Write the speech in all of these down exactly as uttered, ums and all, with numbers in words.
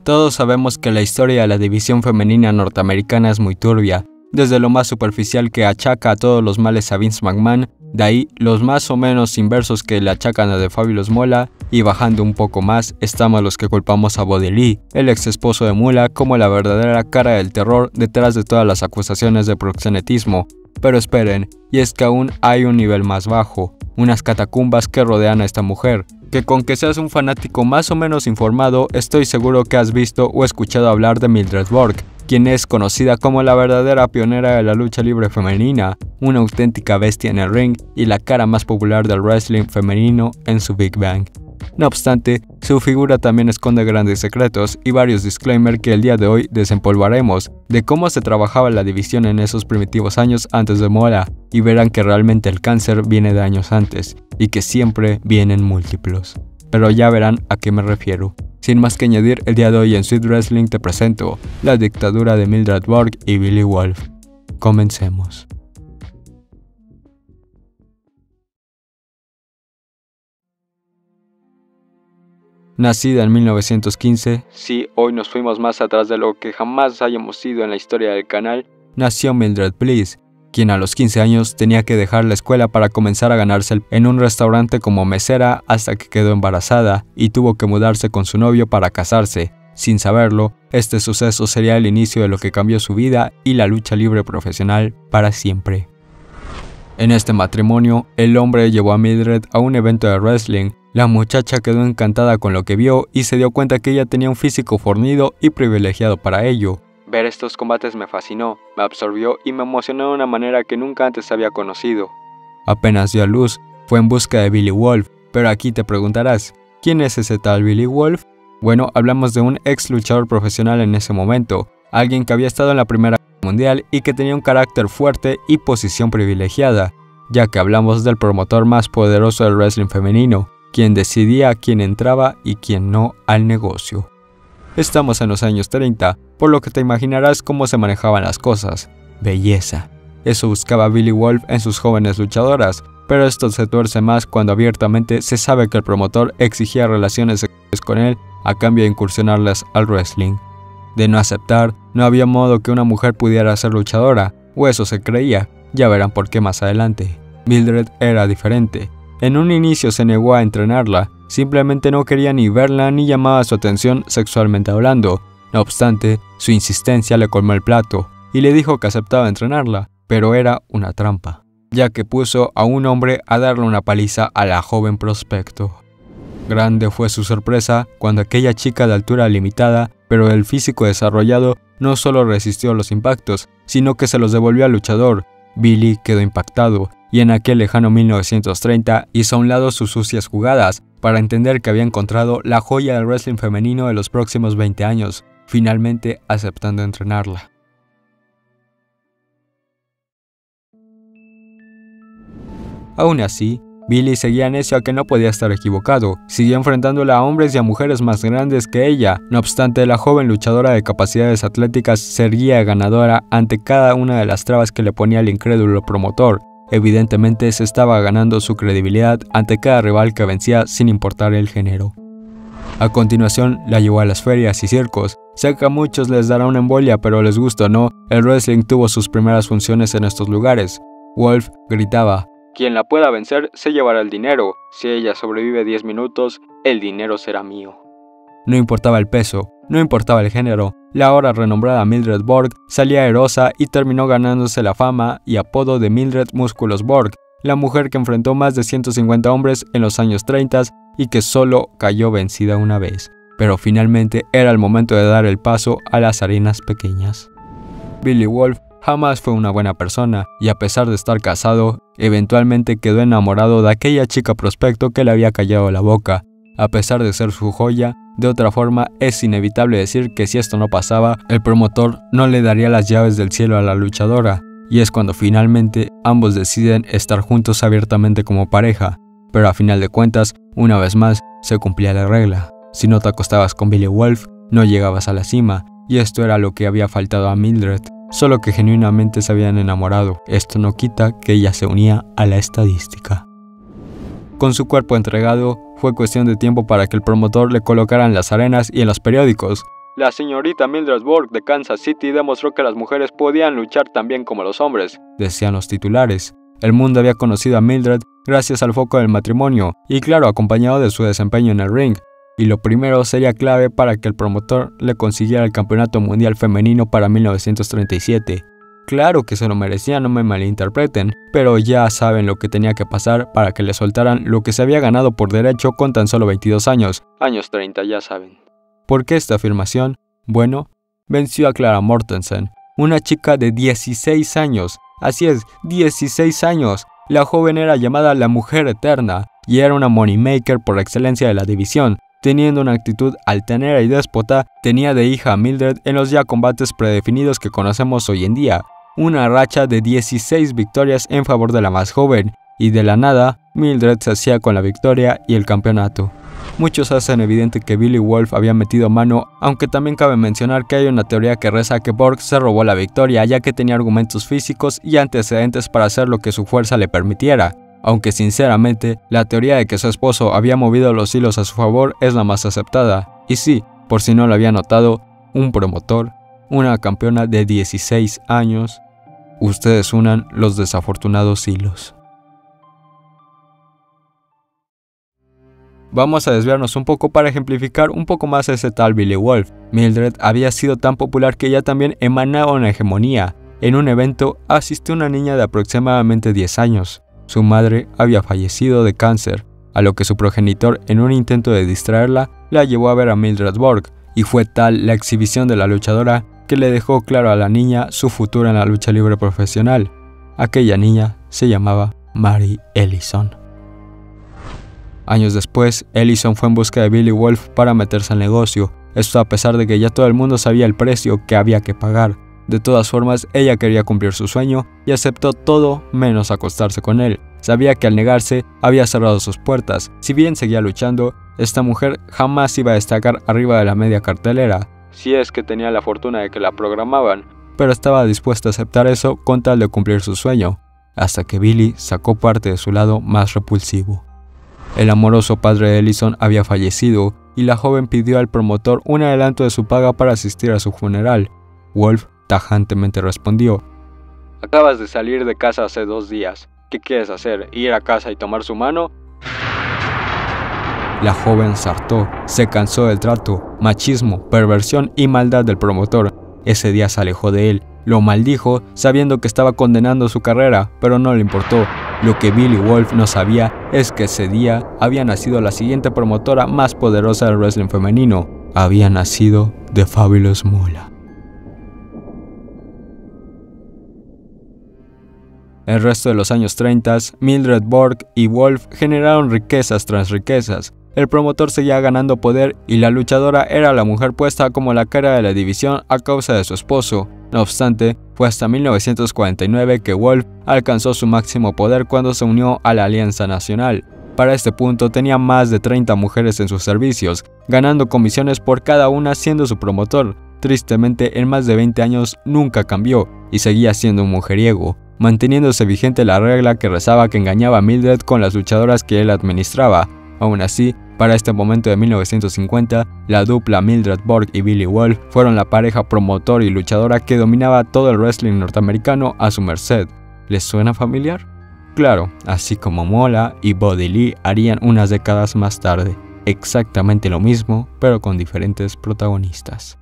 Todos sabemos que la historia de la división femenina norteamericana es muy turbia, desde lo más superficial que achaca a todos los males a Vince McMahon, de ahí los más o menos inversos que le achacan a The Fabulous Moolah, y bajando un poco más estamos los que culpamos a Buddy Lee, el ex esposo de Moolah, como la verdadera cara del terror detrás de todas las acusaciones de proxenetismo. Pero esperen, y es que aún hay un nivel más bajo, unas catacumbas que rodean a esta mujer, que con que seas un fanático más o menos informado, estoy seguro que has visto o escuchado hablar de Mildred Borg, quien es conocida como la verdadera pionera de la lucha libre femenina, una auténtica bestia en el ring y la cara más popular del wrestling femenino en su Big Bang. No obstante, su figura también esconde grandes secretos y varios disclaimers que el día de hoy desempolvaremos de cómo se trabajaba la división en esos primitivos años antes de Moolah, y verán que realmente el cáncer viene de años antes y que siempre vienen múltiplos. Pero ya verán a qué me refiero. Sin más que añadir, el día de hoy en Sweet Wrestling te presento la dictadura de Mildred Borg y Billy Wolf. Comencemos. Nacida en mil novecientos quince, sí, hoy nos fuimos más atrás de lo que jamás hayamos ido en la historia del canal, nació Mildred Bliss, quien a los quince años tenía que dejar la escuela para comenzar a ganarse en un restaurante como mesera hasta que quedó embarazada y tuvo que mudarse con su novio para casarse. Sin saberlo, este suceso sería el inicio de lo que cambió su vida y la lucha libre profesional para siempre. En este matrimonio, el hombre llevó a Mildred a un evento de wrestling. La muchacha quedó encantada con lo que vio y se dio cuenta que ella tenía un físico fornido y privilegiado para ello. Ver estos combates me fascinó, me absorbió y me emocionó de una manera que nunca antes había conocido. Apenas dio a luz, fue en busca de Billy Wolf, pero aquí te preguntarás, ¿quién es ese tal Billy Wolf? Bueno, hablamos de un ex luchador profesional en ese momento, alguien que había estado en la Primera Guerra Mundial y que tenía un carácter fuerte y posición privilegiada, ya que hablamos del promotor más poderoso del wrestling femenino, quien decidía quién entraba y quién no al negocio. Estamos en los años treinta, por lo que te imaginarás cómo se manejaban las cosas. Belleza. Eso buscaba Billy Wolf en sus jóvenes luchadoras, pero esto se tuerce más cuando abiertamente se sabe que el promotor exigía relaciones sexuales con él a cambio de incursionarlas al wrestling. De no aceptar, no había modo que una mujer pudiera ser luchadora, o eso se creía, ya verán por qué más adelante. Mildred era diferente. En un inicio se negó a entrenarla, simplemente no quería ni verla ni llamaba su atención sexualmente hablando. No obstante, su insistencia le colmó el plato y le dijo que aceptaba entrenarla, pero era una trampa, ya que puso a un hombre a darle una paliza a la joven prospecto. Grande fue su sorpresa cuando aquella chica de altura limitada, pero del físico desarrollado, no solo resistió los impactos, sino que se los devolvió al luchador. Billy quedó impactado, y en aquel lejano mil novecientos treinta hizo a un lado sus sucias jugadas para entender que había encontrado la joya del wrestling femenino de los próximos veinte años, finalmente aceptando entrenarla. Aún así, Billy seguía necio a que no podía estar equivocado, siguió enfrentándola a hombres y a mujeres más grandes que ella. No obstante, la joven luchadora de capacidades atléticas seguía ganadora ante cada una de las trabas que le ponía el incrédulo promotor. Evidentemente se estaba ganando su credibilidad ante cada rival que vencía sin importar el género. A continuación la llevó a las ferias y circos. Sé que a muchos les dará una embolia, pero les gusta o no, el wrestling tuvo sus primeras funciones en estos lugares. Wolf gritaba: "Quien la pueda vencer se llevará el dinero. Si ella sobrevive diez minutos, el dinero será mío". No importaba el peso, no importaba el género, la ahora renombrada Mildred Borg salía airosa y terminó ganándose la fama y apodo de Mildred Músculos Borg, la mujer que enfrentó más de ciento cincuenta hombres en los años treinta y que solo cayó vencida una vez. Pero finalmente era el momento de dar el paso a las arenas pequeñas. Billy Wolf jamás fue una buena persona y a pesar de estar casado, eventualmente quedó enamorado de aquella chica prospecto que le había callado la boca. A pesar de ser su joya, de otra forma es inevitable decir que si esto no pasaba, el promotor no le daría las llaves del cielo a la luchadora, y es cuando finalmente ambos deciden estar juntos abiertamente como pareja, pero a final de cuentas, una vez más, se cumplía la regla. Si no te acostabas con Billy Wolf, no llegabas a la cima, y esto era lo que había faltado a Mildred, solo que genuinamente se habían enamorado. Esto no quita que ella se unía a la estadística. Con su cuerpo entregado, fue cuestión de tiempo para que el promotor le colocara en las arenas y en los periódicos. La señorita Mildred Burke de Kansas City demostró que las mujeres podían luchar tan bien como los hombres, decían los titulares. El mundo había conocido a Mildred gracias al foco del matrimonio y claro, acompañado de su desempeño en el ring. Y lo primero sería clave para que el promotor le consiguiera el campeonato mundial femenino para mil novecientos treinta y siete. Claro que se lo merecía, no me malinterpreten, pero ya saben lo que tenía que pasar para que le soltaran lo que se había ganado por derecho con tan solo veintidós años. Años treinta, ya saben. ¿Por qué esta afirmación? Bueno, venció a Clara Mortensen, una chica de dieciséis años. Así es, dieciséis años. La joven era llamada la Mujer Eterna y era una moneymaker por excelencia de la división. Teniendo una actitud altanera y déspota, tenía de hija a Mildred en los ya combates predefinidos que conocemos hoy en día. Una racha de dieciséis victorias en favor de la más joven, y de la nada, Mildred se hacía con la victoria y el campeonato. Muchos hacen evidente que Billy Wolf había metido mano, aunque también cabe mencionar que hay una teoría que reza que Burke se robó la victoria ya que tenía argumentos físicos y antecedentes para hacer lo que su fuerza le permitiera. Aunque sinceramente, la teoría de que su esposo había movido los hilos a su favor es la más aceptada. Y sí, por si no lo había notado, un promotor, una campeona de dieciséis años, ustedes unan los desafortunados hilos. Vamos a desviarnos un poco para ejemplificar un poco más a ese tal Billy Wolf. Mildred había sido tan popular que ella también emanaba una hegemonía. En un evento asistió una niña de aproximadamente diez años. Su madre había fallecido de cáncer, a lo que su progenitor, en un intento de distraerla, la llevó a ver a Mildred Burke, y fue tal la exhibición de la luchadora que le dejó claro a la niña su futuro en la lucha libre profesional. Aquella niña se llamaba Mary Ellison. Años después, Ellison fue en busca de Billy Wolf para meterse al negocio, esto a pesar de que ya todo el mundo sabía el precio que había que pagar. De todas formas, ella quería cumplir su sueño y aceptó todo menos acostarse con él. Sabía que al negarse, había cerrado sus puertas. Si bien seguía luchando, esta mujer jamás iba a destacar arriba de la media cartelera, si es que tenía la fortuna de que la programaban, pero estaba dispuesta a aceptar eso con tal de cumplir su sueño, hasta que Billy sacó parte de su lado más repulsivo. El amoroso padre de Ellison había fallecido y la joven pidió al promotor un adelanto de su paga para asistir a su funeral. Wolf tajantemente respondió: "Acabas de salir de casa hace dos días. ¿Qué quieres hacer? ¿Ir a casa y tomar su mano?". La joven se hartó, se cansó del trato, machismo, perversión y maldad del promotor. Ese día se alejó de él, lo maldijo sabiendo que estaba condenando su carrera, pero no le importó. Lo que Billy Wolf no sabía es que ese día había nacido la siguiente promotora más poderosa del wrestling femenino. Había nacido The Fabulous Moolah. El resto de los años treinta, Mildred Burke y Wolf generaron riquezas tras riquezas. El promotor seguía ganando poder y la luchadora era la mujer puesta como la cara de la división a causa de su esposo. No obstante, fue hasta mil novecientos cuarenta y nueve que Wolf alcanzó su máximo poder cuando se unió a la Alianza Nacional. Para este punto tenía más de treinta mujeres en sus servicios, ganando comisiones por cada una siendo su promotor. Tristemente, en más de veinte años nunca cambió y seguía siendo un mujeriego, manteniéndose vigente la regla que rezaba que engañaba a Mildred con las luchadoras que él administraba. Aún así, para este momento de mil novecientos cincuenta, la dupla Mildred Burke y Billy Wolf fueron la pareja promotor y luchadora que dominaba todo el wrestling norteamericano a su merced. ¿Les suena familiar? Claro, así como Moolah y Buddy Lee harían unas décadas más tarde. Exactamente lo mismo, pero con diferentes protagonistas.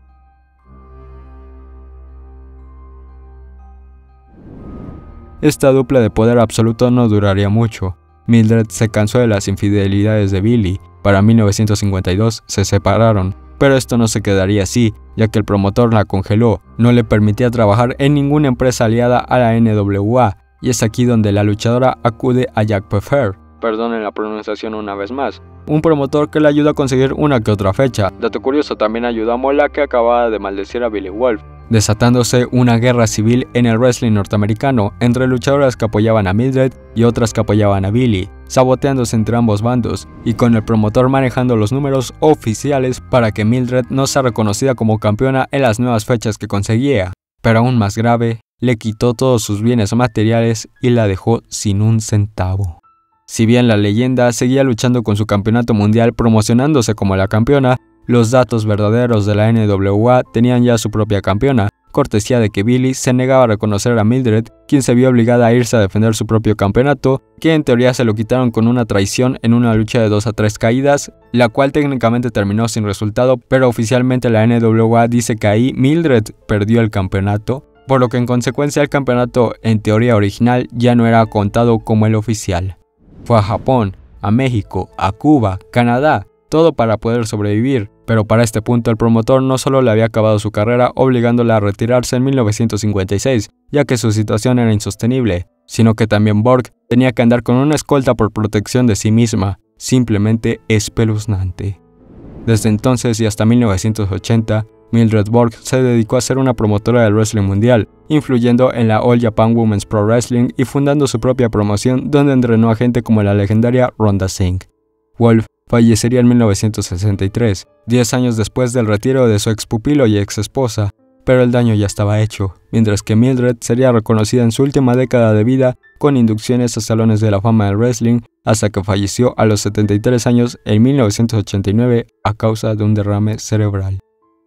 Esta dupla de poder absoluto no duraría mucho. Mildred se cansó de las infidelidades de Billy. Para mil novecientos cincuenta y dos se separaron, pero esto no se quedaría así, ya que el promotor la congeló, no le permitía trabajar en ninguna empresa aliada a la N W A, y es aquí donde la luchadora acude a Jack Pfeffer, perdonen la pronunciación una vez más, un promotor que le ayuda a conseguir una que otra fecha. Dato curioso, también ayudó a Moolah, que acababa de maldecir a Billy Wolf, desatándose una guerra civil en el wrestling norteamericano entre luchadoras que apoyaban a Mildred y otras que apoyaban a Billy, saboteándose entre ambos bandos y con el promotor manejando los números oficiales para que Mildred no sea reconocida como campeona en las nuevas fechas que conseguía. Pero aún más grave, le quitó todos sus bienes materiales y la dejó sin un centavo. Si bien la leyenda seguía luchando con su campeonato mundial promocionándose como la campeona, los datos verdaderos de la N W A tenían ya su propia campeona, cortesía de que Billie se negaba a reconocer a Mildred, quien se vio obligada a irse a defender su propio campeonato, que en teoría se lo quitaron con una traición en una lucha de dos a tres caídas, la cual técnicamente terminó sin resultado, pero oficialmente la N W A dice que ahí Mildred perdió el campeonato, por lo que en consecuencia el campeonato en teoría original ya no era contado como el oficial. Fue a Japón, a México, a Cuba, Canadá, todo para poder sobrevivir, pero para este punto el promotor no solo le había acabado su carrera obligándola a retirarse en mil novecientos cincuenta y seis, ya que su situación era insostenible, sino que también Borg tenía que andar con una escolta por protección de sí misma, simplemente espeluznante. Desde entonces y hasta mil novecientos ochenta, Mildred Borg se dedicó a ser una promotora del wrestling mundial, influyendo en la All Japan Women's Pro Wrestling y fundando su propia promoción donde entrenó a gente como la legendaria Ronda Singh. Wolf fallecería en mil novecientos sesenta y tres, diez años después del retiro de su expupilo y ex esposa, pero el daño ya estaba hecho, mientras que Mildred sería reconocida en su última década de vida con inducciones a salones de la fama del wrestling hasta que falleció a los setenta y tres años en mil novecientos ochenta y nueve a causa de un derrame cerebral.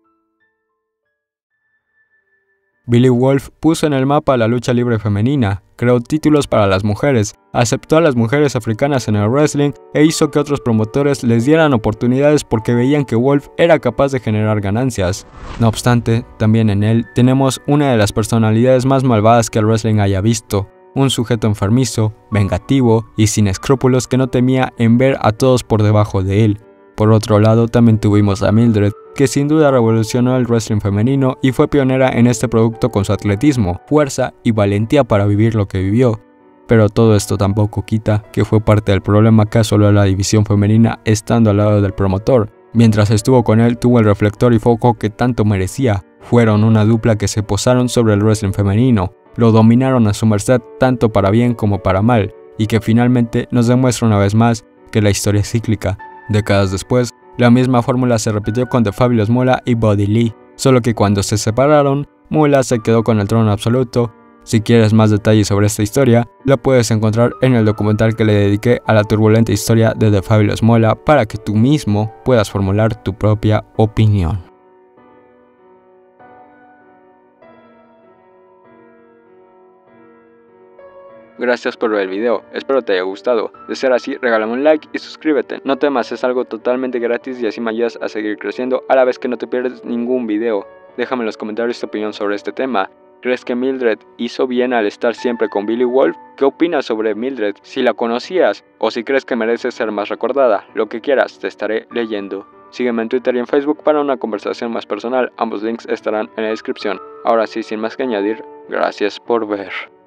Billie Wolf puso en el mapa la lucha libre femenina, creó títulos para las mujeres, aceptó a las mujeres africanas en el wrestling e hizo que otros promotores les dieran oportunidades porque veían que Wolf era capaz de generar ganancias. No obstante, también en él tenemos una de las personalidades más malvadas que el wrestling haya visto, un sujeto enfermizo, vengativo y sin escrúpulos que no temía en ver a todos por debajo de él. Por otro lado, también tuvimos a Mildred, que sin duda revolucionó el wrestling femenino y fue pionera en este producto con su atletismo, fuerza y valentía para vivir lo que vivió. Pero todo esto tampoco quita que fue parte del problema que asoló a la división femenina estando al lado del promotor. Mientras estuvo con él tuvo el reflector y foco que tanto merecía. Fueron una dupla que se posaron sobre el wrestling femenino, lo dominaron a su merced tanto para bien como para mal, y que finalmente nos demuestra una vez más que la historia es cíclica. Décadas después, la misma fórmula se repitió con The Fabulous Moolah y Buddy Lee, solo que cuando se separaron, Moolah se quedó con el trono absoluto. Si quieres más detalles sobre esta historia, la puedes encontrar en el documental que le dediqué a la turbulenta historia de The Fabulous Moolah para que tú mismo puedas formular tu propia opinión. Gracias por ver el video, espero te haya gustado. De ser así, regálame un like y suscríbete. No temas, es algo totalmente gratis y así me ayudas a seguir creciendo a la vez que no te pierdes ningún video. Déjame en los comentarios tu opinión sobre este tema. ¿Crees que Mildred hizo bien al estar siempre con Billie Wolf? ¿Qué opinas sobre Mildred? Si la conocías o si crees que merece ser más recordada, lo que quieras, te estaré leyendo. Sígueme en Twitter y en Facebook para una conversación más personal, ambos links estarán en la descripción. Ahora sí, sin más que añadir, gracias por ver.